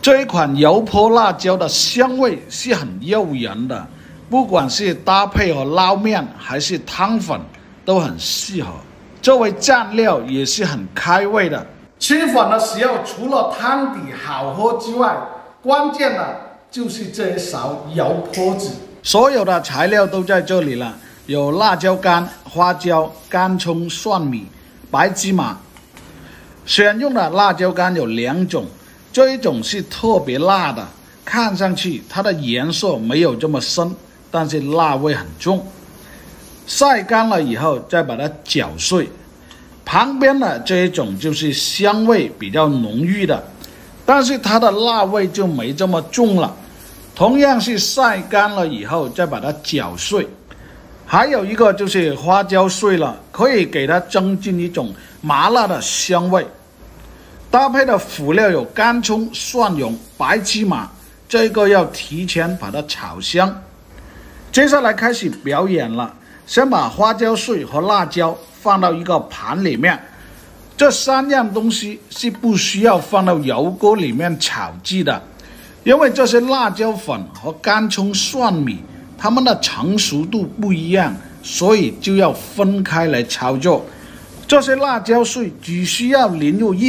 这一款油泼辣椒的香味是很诱人的，不管是搭配和捞面还是汤粉都很适合。作为蘸料也是很开胃的。吃粉的时候，除了汤底好喝之外，关键的就是这一勺油泼子。所有的材料都在这里了，有辣椒干、花椒、干葱、蒜米、白芝麻。选用的辣椒干有2种，这一种是特别辣的，看上去它的颜色没有这么深，但是辣味很重。晒干了以后再把它搅碎。旁边的这一种就是香味比较浓郁的，但是它的辣味就没这么重了。同样是晒干了以后再把它搅碎。还有一个就是花椒碎了，可以给它增进一种麻辣的香味。搭配的辅料有干葱、蒜蓉、白芝麻，这个要提前把它炒香。接下来开始表演了，先把花椒碎和辣椒放到一个盘里面，这3样东西是不需要放到油锅里面炒制的，因为这些辣椒粉和干葱、蒜米它们的成熟度不一样，所以就要分开来操作。这些辣椒碎只需要淋入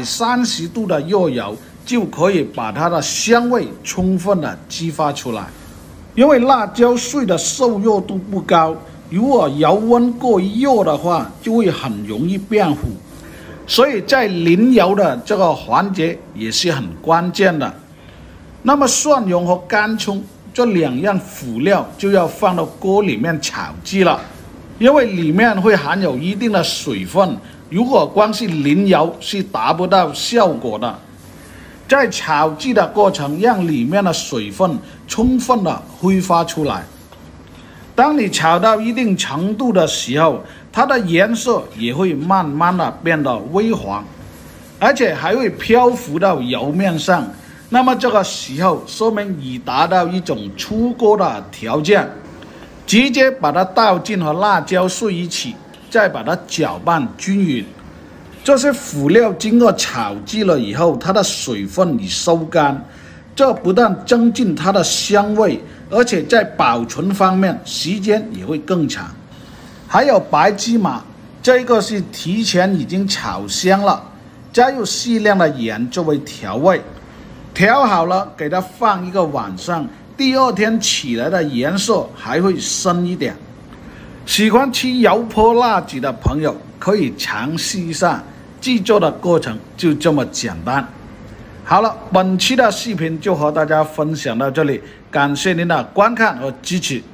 130度的热油，就可以把它的香味充分的激发出来。因为辣椒碎的受热度不高，如果油温过热的话，就会很容易变糊，所以在淋油的这个环节也是很关键的。那么蒜蓉和干葱这2样辅料就要放到锅里面炒制了，因为里面会含有一定的水分，如果光是淋油是达不到效果的。在炒制的过程，让里面的水分充分的挥发出来。当你炒到一定程度的时候，它的颜色也会慢慢的变得微黄，而且还会漂浮到油面上。那么这个时候说明已达到一种出锅的条件，直接把它倒进和辣椒碎一起，再把它搅拌均匀。这些辅料经过炒制了以后，它的水分已收干，这不但增进它的香味，而且在保存方面时间也会更长。还有白芝麻，这个是提前已经炒香了，加入适量的盐作为调味。调好了，给它放一个晚上，第2天起来的颜色还会深一点。喜欢吃油泼辣子的朋友可以尝试一下，制作的过程就这么简单。好了，本期的视频就和大家分享到这里，感谢您的观看和支持。